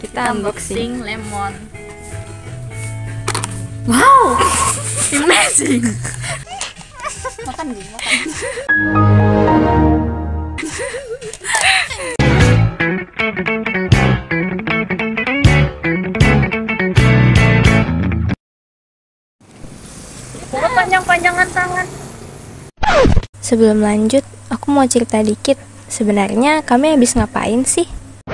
Kita unboxing lemon. Wow, amazing. Makan dulu, makan. Buka panjang-panjangan tangan. Sebelum lanjut, aku mau cerita dikit. Sebenarnya kami habis ngapain sih?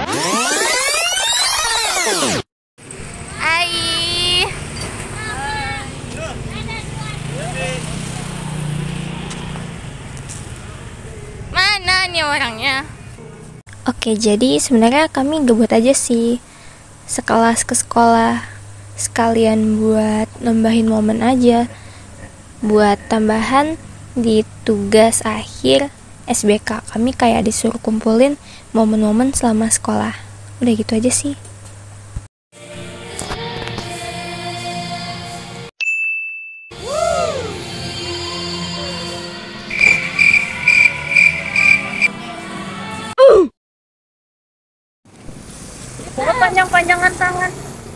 Mana nih orangnya? Oke, jadi sebenarnya kami gabut aja sih. Sekelas ke sekolah, sekalian buat nambahin momen aja. Buat tambahan di tugas akhir SBK, kami kayak disuruh kumpulin momen-momen selama sekolah. Udah gitu aja sih. Buka panjang-panjangan tangan.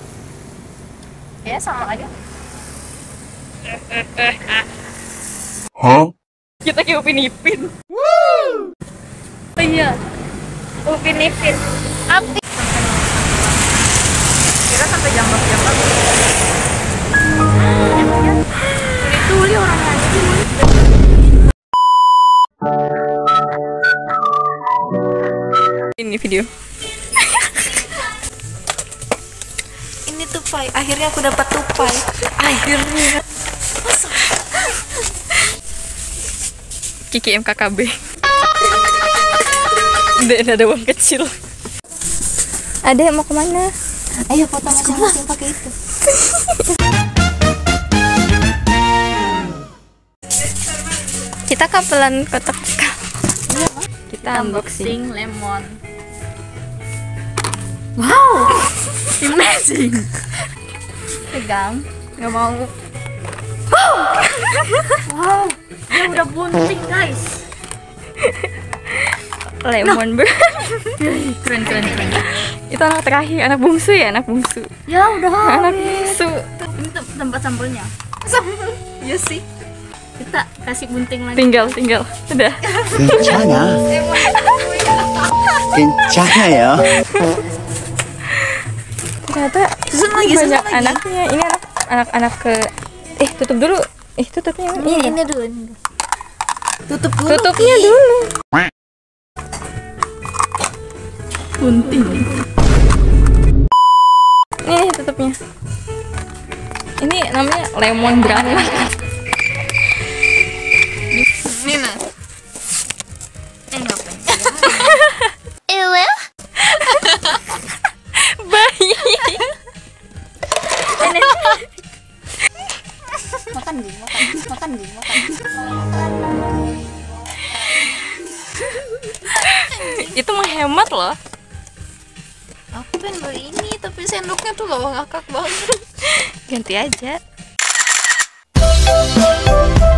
Ya sama aja. Hah? Kita kayak Upin Ipin. Oh iya, Upin Ipin. Api. Kira sampai jambak-jambak. Tuli orangnya aja sih. Ini video. Ini tupai. Akhirnya aku dapat tupai. Akhirnya. Kiki MKKB. Dan ada uang kecil. Adek mau kemana? Ayo foto masing-masing pakai itu. Kita kapelan kotak. Kita unboxing lemon. Wow, amazing. Pegang, nggak mau. Wow, dia udah bunting guys. Lemon ber. Keren. Itu anak terakhir, anak bungsu ya, anak bungsu. Ya udah. Anak bungsu. Ini tempat sampelnya. Iya sih. Kita kasih bunting lagi. Tinggal. Udah. Kencana ya. Ternyata banyak anaknya. Ini anak-anak ke. Tutup dulu. Tutupnya. Ini dulu. Tutup dulu. Tutupnya dulu. Bunting. Nih tutupnya. Ini namanya lemon branch. Ini nah. Ngapain? Bayi. Makan dulu, makan. Itu menghemat loh. Aku pengen beli ini, tapi sendoknya tuh gak ngakak banget. Ganti aja.